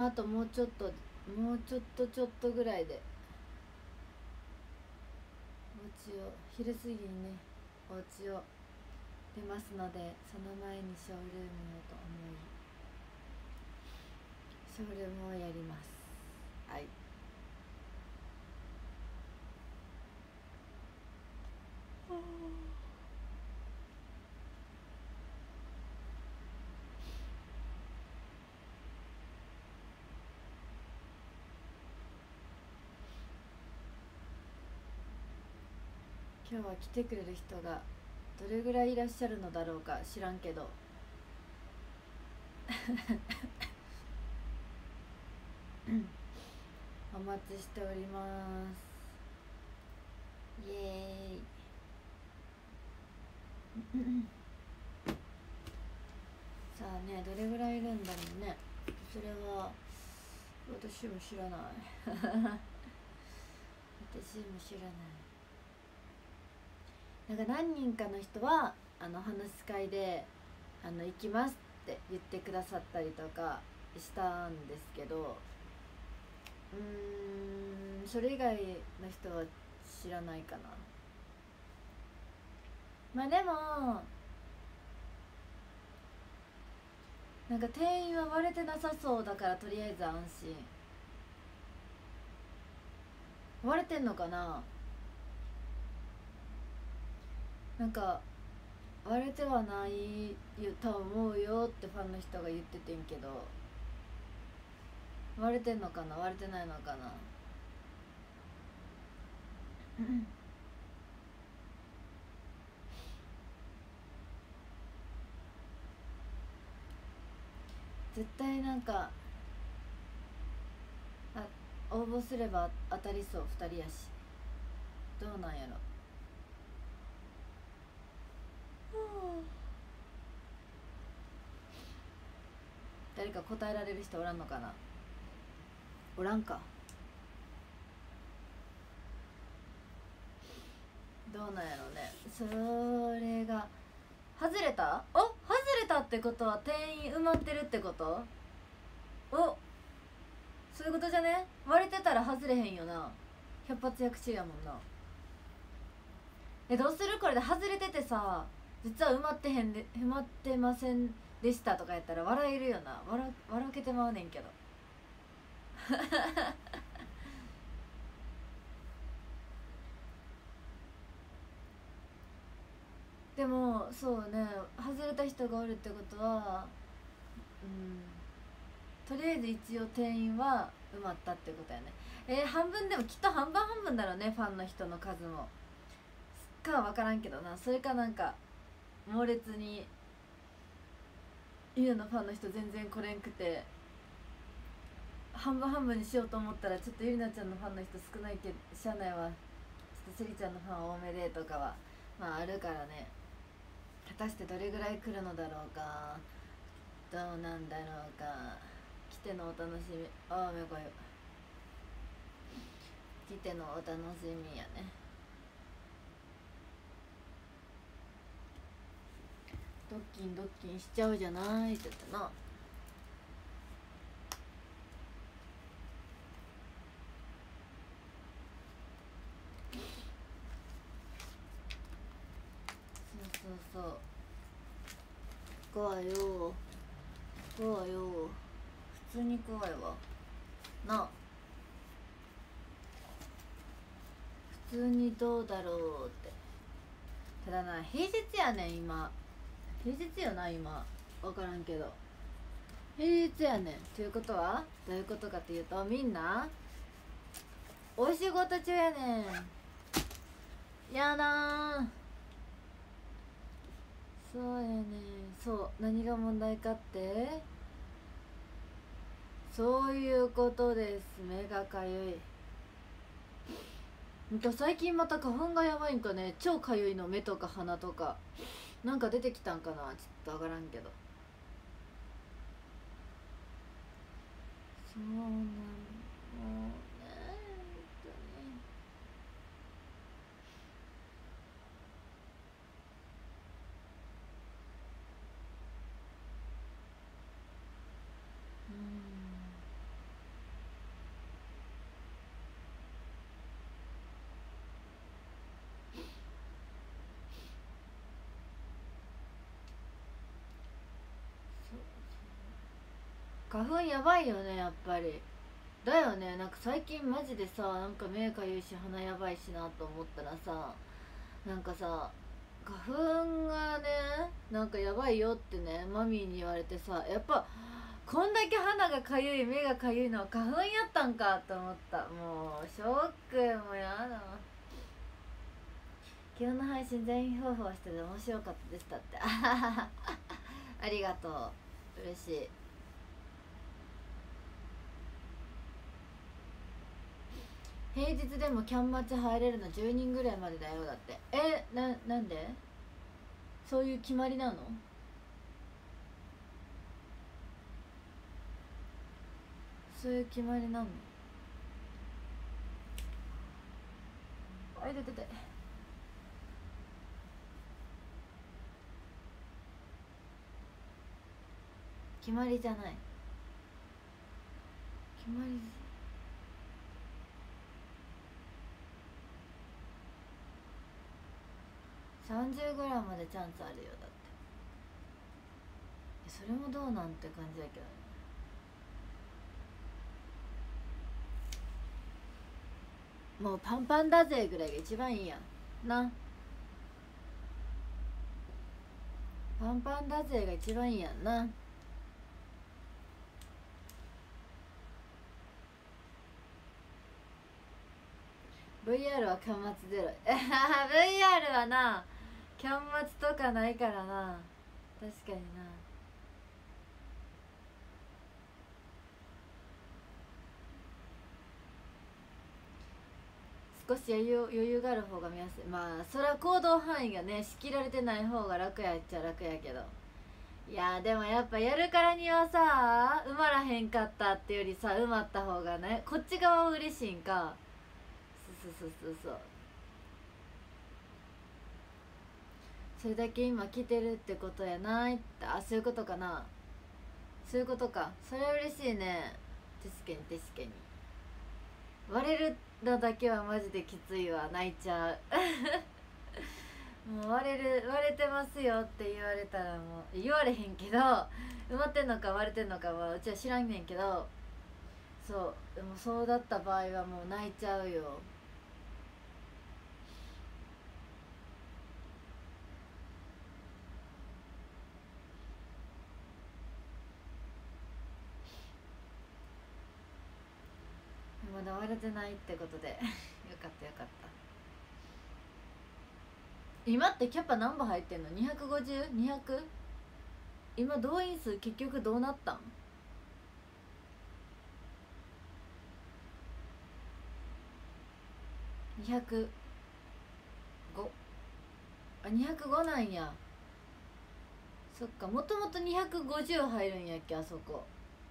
あともうちょっとちょっとぐらいでお家を昼過ぎにねお家を出ますので、その前にショールームをと思いショールームをやります。はい。今日は来てくれる人がどれぐらいいらっしゃるのだろうか知らんけどお待ちしております。イエーイさあね、どれぐらいいるんだろうね。それは私も知らない私も知らない。なんか何人かの人は話し会で行きますって言ってくださったりとかしたんですけど、それ以外の人は知らないかな。まあでもなんか店員は割れてなさそうだから、とりあえず安心。割れてんのかな。なんか割れてはないと思うよってファンの人が言っててんけど、割れてんのかな割れてないのかな絶対なんか応募すれば当たりそう。2人やし、どうなんやろ。誰か答えられる人おらんのかな。おらんか。どうなんやろね。それが外れた。外れたってことは定員埋まってるってこと。そういうことじゃね。割れてたら外れへんよな。百発百中やもんな。どうするこれで外れててさ、実は埋まってませんでしたとかやったら笑えるよな。笑けてまうねんけどでもそうね、外れた人がおるってことは、とりあえず一応定員は埋まったってことやね。半分でもきっと半分だろうね、ファンの人の数も。かは分からんけどな。それかなんか猛烈にゆうのファンの人全然来れんくて、半分にしようと思ったらちょっとゆりなちゃんのファンの人少ないけどしゃあないわ、ちょっとセリちゃんのファン多めでとかはまああるからね。果たしてどれぐらい来るのだろうか、どうなんだろうか。来てのお楽しみ。めこよ。来てのお楽しみやね。ドッキンしちゃうじゃないって言ってな。そう怖いよ普通に怖いわな。普通にどうだろうって。ただな、平日やねん今。平日よな今。分からんけど平日やねん。ということはどういうことかっていうと、みんなお仕事中やねん。やだー。そうやねん。そう、何が問題かって、そういうことです。目がかゆい。最近また花粉がやばいんかね。超かゆいの。目とか鼻とかなんか出てきたんかな。ちょっとわからんけど。そうなんもうね、本当に。 花粉やばいよねやっぱり。だよね、なんか最近マジでさ、なんか目かゆいし鼻やばいしなと思ったらさ、なんかさ花粉がねなんかやばいよってねマミーに言われてさ、やっぱこんだけ鼻がかゆい目がかゆいのは花粉やったんかと思った。もうショック、もうやだ。昨日の配信全員ふわふわしてて面白かったでしたってありがとう、嬉しい。平日でもキャン待ち入れるの10人ぐらいまでだよだって。なんでそういう決まりなの？そういう決まりなの？あいててて、決まりじゃない、決まり。30ぐらいまでチャンスあるよだって。それもどうなんて感じだけどね。もうパンパンだぜぐらいが一番いいやんな。パンパンだぜが一番いいやんな。VR は巻末ゼロVR はな巻末とかないからな。確かにな。少し余裕がある方が見やすい。まあそれは行動範囲がね仕切られてない方が楽やっちゃ楽やけど、いやでもやっぱやるからにはさ、埋まらへんかったってよりさ埋まった方がねこっち側は嬉しいんか。そうそれだけ今来てるってことやないって。あ、そういうことかな。そういうことか。それは嬉しいね。確かに確かに。割れるのだけはマジできついわ、泣いちゃうもう割れてますよって言われたらもう言われへんけど、埋まってんのか割れてんのかはうちは知らんねんけど、そうでもそうだった場合はもう泣いちゃうよ。まだ割れてないってことでよかったよかった。今ってキャパ何本入ってんの？ 250？200？ 今動員数結局どうなったん？205？ あ、205なんや。そっか、もともと250入るんやっけあそこ。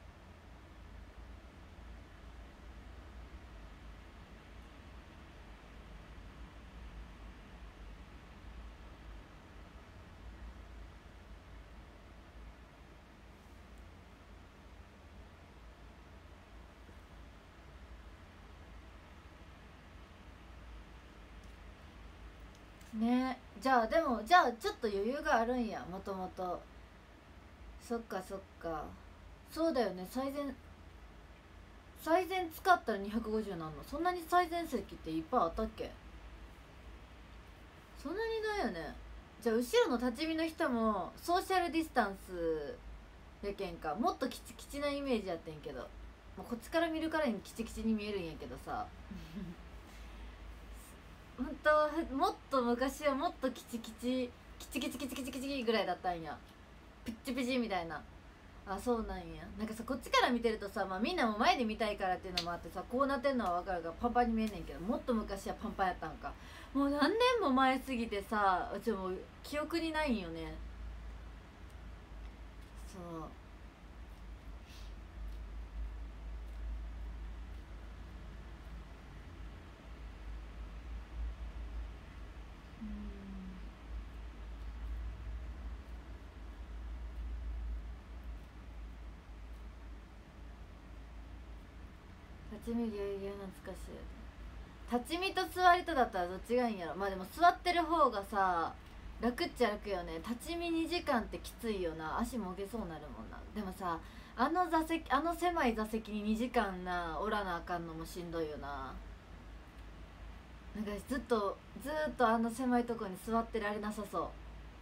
ね、じゃあでもじゃあちょっと余裕があるんやもともと。そっかそっか、そうだよね。最善使ったら250なんの？そんなに最善席っていっぱいあったっけ？そんなにないよね。じゃあ後ろの立ち見の人もソーシャルディスタンスやけんか、もっとキチキチなイメージやってんけど、もうこっちから見るからにキチキチに見えるんやけどさ本当はもっと昔はもっとキチキチキチキチキチキチキチぐらいだったんや。ピッチピチみたいな。あ、そうなんや。なんかさこっちから見てるとさ、まあ、みんなも前で見たいからっていうのもあってさこうなってんのは分かるからパンパンに見えんねんけど、もっと昔はパンパンやったんか。もう何年も前すぎてさうちもう記憶にないんよね。そううん。立ち見ぎゅうぎゅう懐かしい。立ち見と座りとだったらどっちがいいんやろ。まあでも座ってる方がさ楽っちゃ楽よね。立ち見2時間ってきついよな。足もげそうなるもんな。でもさあの座席、あの狭い座席に2時間なおらなあかんのもしんどいよな。なんかずっとあの狭いとこに座ってられなさそう。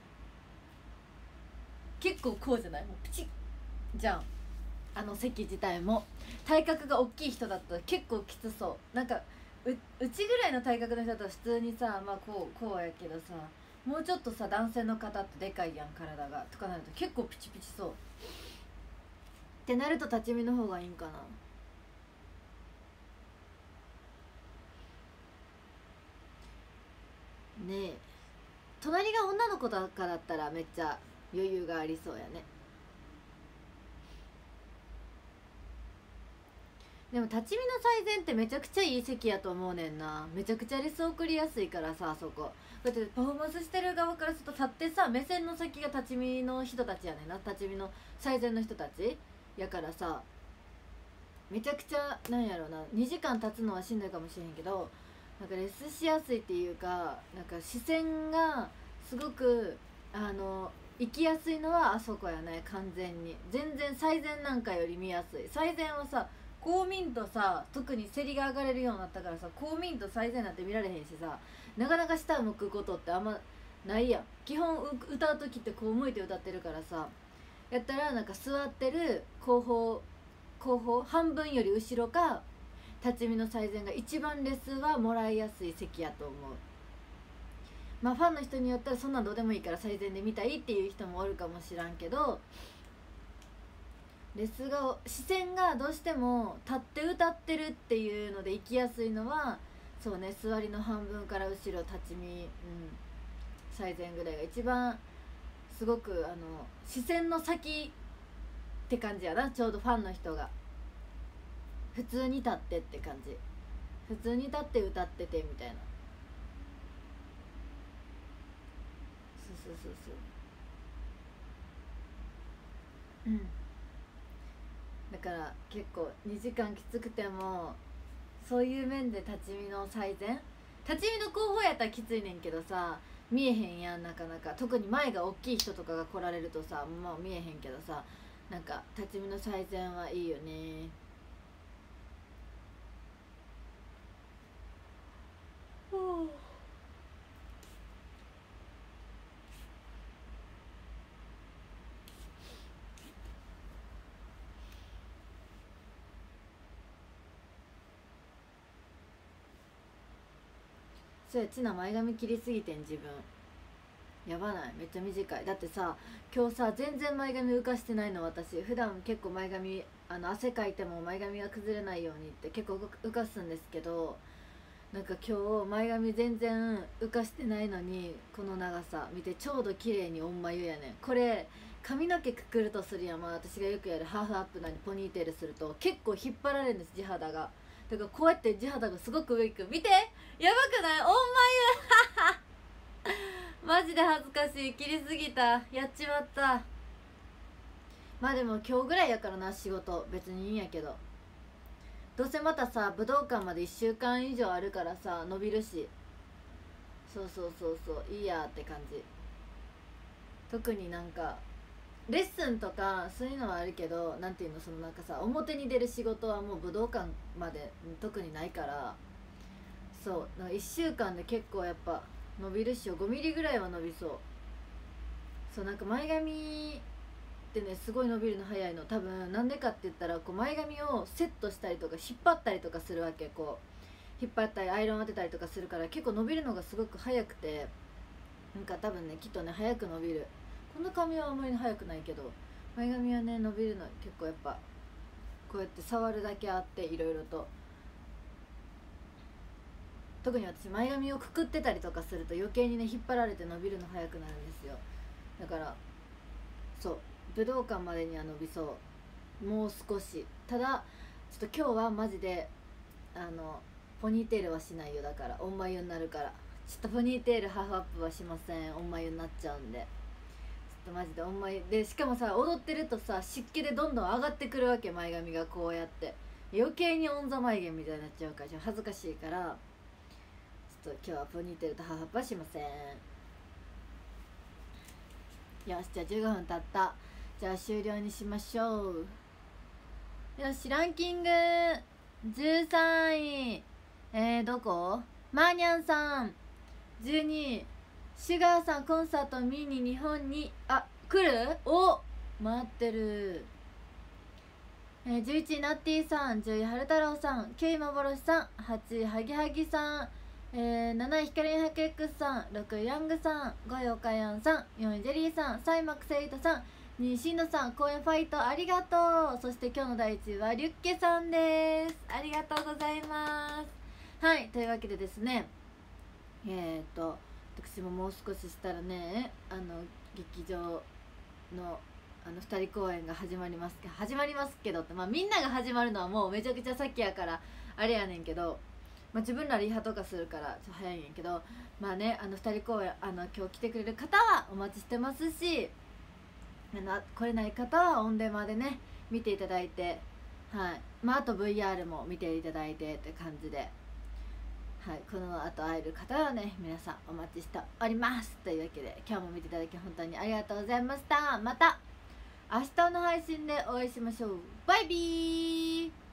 結構こうじゃない、もうプチッじゃん。あの席自体も体格が大きい人だったら結構きつそう。なんかうちぐらいの体格の人だったら普通にさ、まあこうやけどさ、もうちょっとさ男性の方ってでかいやん体がとかなると結構ピチピチそうってなると立ち見の方がいいんかな。ねえ、隣が女の子だからだったらめっちゃ余裕がありそうやね。でも立ち見の最善ってめちゃくちゃいい席やと思うねんな。めちゃくちゃレス送りやすいからさ、あそこだってパフォーマンスしてる側からすると立ってさ、目線の先が立ち見の人たちやねんな。立ち見の最善の人たちやからさ、めちゃくちゃなんやろな、2時間経つのはしんどいかもしれへんけど、なんかレスしやすいっていうか、なんか視線がすごく行きやすいのはあそこやね。完全に全然最善なんかより見やすい。最善はさ、公民とさ、特に競りが上がれるようになったからさ、公民と最善なんて見られへんしさ、なかなか下を向くことってあんまないやん。基本歌う時ってこう向いて歌ってるからさ、やったらなんか座ってる後方半分より後ろか立ち見の最善が一番レスはもらいやすい席やと思う。まあファンの人によったらそんなんどうでもいいから最善で見たいっていう人もおるかもしらんけど、レスが視線がどうしても立って歌ってるっていうので行きやすいのはそうね、座りの半分から後ろ立ち見、最善ぐらいが一番すごく視線の先って感じやな。ちょうどファンの人が普通に立ってって感じ、普通に立って歌っててみたいな。そうだから結構2時間きつくてもそういう面で立ち見の最善、立ち見の後方やったらきついねんけどさ、見えへんやんなかなか。特に前が大きい人とかが来られるとさ、まあ見えへんけどさ、なんか立ち見の最善はいいよね。そうや、ちな前髪切りすぎてん自分。やばない？めっちゃ短い。だってさ、今日さ全然前髪浮かしてないの。私普段結構前髪汗かいても前髪が崩れないようにって結構浮かすんですけど、なんか今日前髪全然浮かしてないのに、この長さ見てちょうど綺麗にオンマユやねん。これ髪の毛くくるとするやん、まあ私がよくやるハーフアップなりポニーテールすると結構引っ張られるんです、地肌が。だからこうやって地肌がすごく上行く。見て、やばくない？オンマユマジで恥ずかしい。切りすぎた、やっちまった。まあでも今日ぐらいやからな、仕事別にいいんやけど、どうせまたさ武道館まで1週間以上あるからさ、伸びるし。そういいやって感じ。特になんかレッスンとかそういうのはあるけど、なんていうの、そのなんかさ表に出る仕事はもう武道館まで特にないから、そうなんか1週間で結構やっぱ伸びるっしょ。5ミリぐらいは伸びそう。そうなんか前髪ってねすごい伸びるの早いの。多分なんでかって言ったら、こう前髪をセットしたりとか引っ張ったりとかするわけ。こう引っ張ったりアイロン当てたりとかするから結構伸びるのがすごく早くて、なんか多分ねきっとね早く伸びる。この髪はあんまり早くないけど、前髪はね伸びるの結構やっぱこうやって触るだけあって、いろいろと。特に私前髪をくくってたりとかすると余計にね引っ張られて伸びるの早くなるんですよ。だからそう、武道館までには伸びそう。もう少し。ただちょっと今日はマジでポニーテールはしないよ。だからオンマユになるから、ちょっとポニーテールハーフアップはしません。オンマユになっちゃうんで、ちょっとマジでオンマユで、しかもさ踊ってるとさ湿気でどんどん上がってくるわけ、前髪が。こうやって余計にオンザ眉毛みたいになっちゃうから恥ずかしいから、ちょっと今日はポニーテールとハーフアップはしません。よし、じゃあ15分経った。じゃあ終了にしましょう。 よし、ランキング13位、どこ？マーニャンさん。12位、シュガーさん、コンサート見に日本に来る？お、待ってる。11位、ナッティさん。10位、春太郎さん。9位、幻さん。8位、ハギハギさん。7位、ヒカリン 100X さん。6位、ヤングさん。5位、オカヤンさん。4位、ジェリーさん。3位、マックセイトさん。2位、シンドさん。公演ファイトありがとう。そして今日の第1位はリュッケさんです。ありがとうございます。はい、というわけでですね、私ももう少ししたらね、劇場の2人公演が始まりますけどって、みんなが始まるのはもうめちゃくちゃ先やからあれやねんけど、自分らリハとかするからちょっと早いんやけど、2人公演今日来てくれる方はお待ちしてますし、来れない方はオンデマでね見ていただいて、はい、あと VR も見ていただいてって感じで、はい、この後会える方はね皆さんお待ちしておりますというわけで、今日も見ていただき本当にありがとうございました。また明日の配信でお会いしましょう。バイビー。